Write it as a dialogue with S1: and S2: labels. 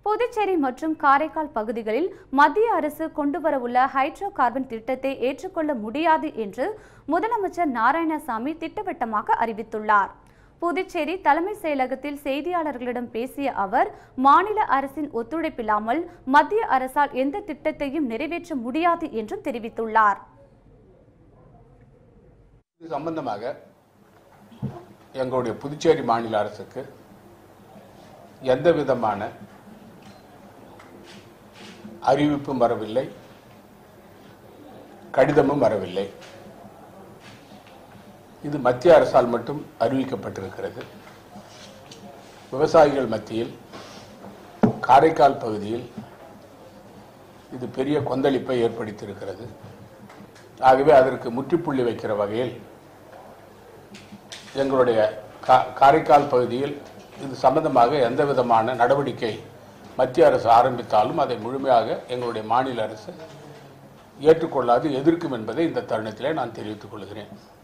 S1: புதுச்சேரி மற்றும் காரைக்கால் பகுதிகளில் மத்திய அரசு கொண்டுவரவுள்ள ஹைட்ரோ கார்பன் திட்டத்தை ஏற்றுக்கொள்ள முடியாது என்று முதலமைச்சர் நாராயணசாமி திட்டவட்டமாக அறிவித்துள்ளார். புதுச்சேரி தலைமை செயலகத்தில் செய்தியாளர்களிடம் பேசிய அவர், மாநில அரசின் ஒத்துழைப்பில்லாமல் மத்திய அரசால் எந்த திட்டத்தையும் நிறைவேற்ற முடியாது என்றும் தெரிவித்துள்ளார்.
S2: இது சம்பந்தமாக எங்களுடைய புதுச்சேரி மாநில அரசுக்கு எந்த விதமான அறிவிப்பும் வரவில்லை, கடிதமும் வரவில்லை. இது மத்திய அரசால் மட்டும் அறிவிக்கப்பட்டிருக்கிறது. விவசாயிகள் மத்தியில் காரைக்கால் பகுதியில் இது பெரிய கொந்தளிப்பை ஏற்படுத்தியிருக்கிறது. ஆகவே அதற்கு முற்றுப்புள்ளி வைக்கிற வகையில் எங்களுடைய காரைக்கால் பகுதியில் இது சம்பந்தமாக எந்த விதமான நடவடிக்கை மத்திய அரசு ஆரம்பித்தாலும் அதை முழுமையாக எங்களுடைய மாநில அரசு ஏற்றுக்கொள்ளாது, எதிர்க்கும் என்பதை இந்த தருணத்திலே நான் தெரிவித்துக் கொள்கிறேன்.